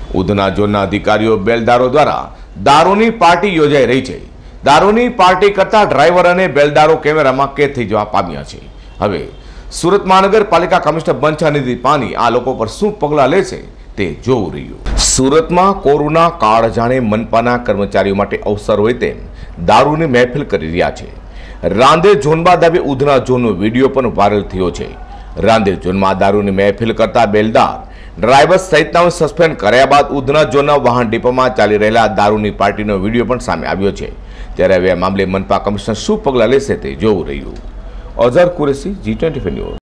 ઉધના ઝોનના અધિકારીઓ બેલદારો દ્વારા દારૂની પાર્ટી યોજાઈ રહી છે। દારૂની પાર્ટી કરતા ડ્રાઈવર અને બેલદારો કેમેરામાં કેદ થઈ જવા પામ્યા છે। હવે સુરત મહાનગરપાલિકા કમિશનર બંછાનિધિ પાની આ લોકો પર શું પગલાં લે છે તે જોવું રહ્યું। સુરતમાં કોરોના કાળ જાણે મનપાના કર્મચારીઓ માટે અવસર હોય તેમ દારૂની મહેફિલ કરી રહ્યા છે। રાંદેર ઝોન બાદ હવે ઉધના ઝોનનો વિડીયો પણ વાયરલ થયો છે। રાંદેર ઝોનમાં દારૂની મહેફિલ કરતા બેલદાર ડ્રાઈવર સહિતનાઓને સસ્પેન્ડ કર્યા બાદ ઉધના ઝોનના વાહન ડિપોમાં ચાલી રહેલા દારૂની પાર્ટીનો વિડીયો પણ સામે આવ્યો છે। ત્યારે હવે આ મામલે મનપા કમિશનર શું પગલાં લેશે તે જોવું રહ્યું। Azhar Qureshi, G25 news.